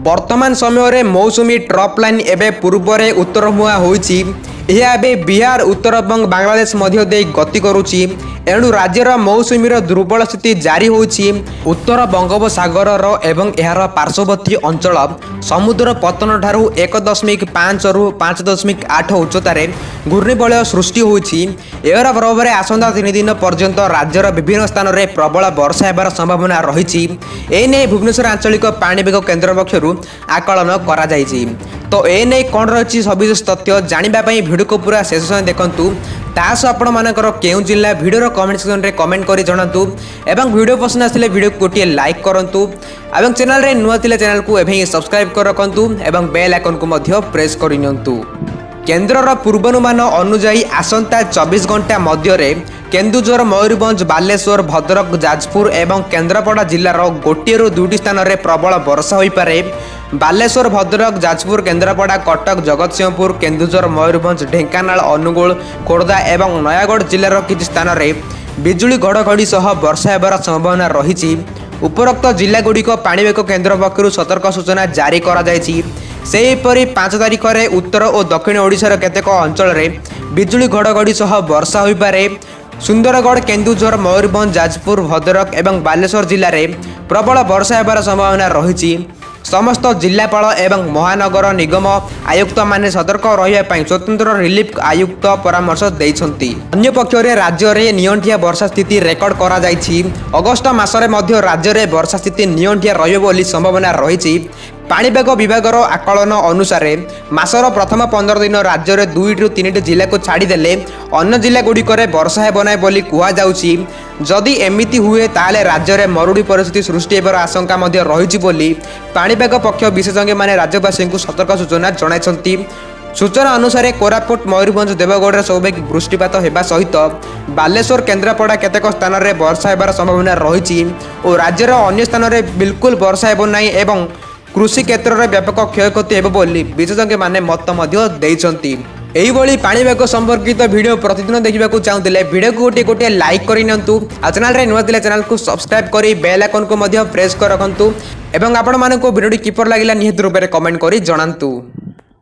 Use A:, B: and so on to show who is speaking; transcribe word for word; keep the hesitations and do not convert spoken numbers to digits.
A: वर्तमान समय मौसुमी trough line एवं पूर्व उत्तर मुहा होइछि। यह एबे बिहार उत्तर और बांग्लादेश मध्य दे गति करुछि। एणु राज्यर मौसुमीर दुर्बल स्थिति जारी होइछि। उत्तर बंगोपसागर एवं यार पार्श्ववर्ती अंचल समुद्र पतन ठारू एक दशमिक पांच रु पांच दशमिक आठ उच्चतार घूर्णिबलय सृष्टि होइछि। एहर प्रभाव आसंता तीन दिन पर्यंत राज्यर विभिन्न स्थान में प्रबल वर्षा होबार संभावना रही। एने भुवनेश्वर आंचलिक पाणीपाग केन्द्र पक्षर आकलन करा जायछि। तो एने कौन रही सविशेष तथ्य जानापी भिडियो को पूरा शेष समय देखूँ। तास आपण मानकर केउ जिला भिडियो कमेंट सेक्शन में कमेंट कर जनातु एवं भिडियो पसंद आसले भिडियो को गोटे लाइक करंतु एवं चैनल रे नुआ थिले चैनल को एवं सब्सक्राइब कर रखंतु एवं बेल आइकन को मध्य प्रेस करिनियंतु। केन्द्रर पूर्वानुमान अनुजाई आसंता चौबीस घंटा मध्य केन्दुझर मयूरभंज बालेश्वर भद्रक जाजपुर एवं केन्द्रापड़ा जिलार गोटे रु दुईटी स्थान में प्रबल वर्षा हो पारे। बालेश्वर भद्रक जाजपुर केन्द्रापड़ा कटक जगतसिंहपुर केन्दुझर मयूरभंज ढेंकानाल अनुगुल खोर्धा एवं नयागढ़ जिलार किछि स्थान में बिजुली घड़घड़ी सह वर्षा होबार संभावना रही। उपरोक्त जिलागुड़िक पाणीपाग केन्द्र पक्षर सतर्क सूचना जारी करा जायछि। सेहीपरि पांच तारिख में उत्तर और दक्षिण ओडिशार केतेक अंचल में बिजुली घड़घड़ी सह वर्षा हो पारे। सुंदरगढ़ केन्दुझर मयूरभंज जाजपुर भद्रक एवं बालेश्वर जिले में प्रबल वर्षा होबार संभावना रही। समस्त जिलापाल एवं महानगर निगम आयुक्त माने सतर्क रहिबा स्वतंत्र रिलीफ आयुक्त परामर्श देइछंती। अन्य पक्षरे राज्य में नियंठिया वर्षा स्थिति रेकर्ड करा जायछि। अगस्त मासरे मध्य राज्य में वर्षा स्थिति नियंठिया रहिबो बोली संभावना रही। पाणीपाग विभागर आकलन अनुसार मासर प्रथम पंद्रह दिन राज्य में दुई रु तीन जिला को छाड़देले अन्य जिलागुड़िक वर्षा हेब ना बोली कुहाଯାଉଛି। जदि एमिति हुए ताले राज्य में मरुड़ी परिस्थिति सृष्टि होबार आशंका मध्य रही बोली पाणीपाग पक्ष विशेषज्ञ माने राज्यवासी को सतर्क सूचना जणाइछंती। सूचना अनुसार कोरापुट मयूरभंज देवगढ़ स्वाभाविक वृष्टिपात होगा सहित बालेश्वर केन्द्रापड़ा केतेक स्थान में वर्षा होबार संभावना रही और राज्यर अन्य स्थान में बिल्कुल वर्षा हेब नाही एवं कृषि क्षेत्र में व्यापक क्षयक्षति हेब बोली विशेषज्ञ माने मत मध्य देइछंती। एही भली पाणीपाग संपर्कित वीडियो प्रतिदिन देखा चाहूले वीडियो को गोटे गोटे लाइक करनियंतु। आ चैनल रे नुआ थिले चैनल को सब्सक्राइब करी बेल आइकन को मध्य प्रेस कर रखंतु एवं आपण मानको वीडियो किपर लागिला निहित रूप में कमेंट करी जणांतु।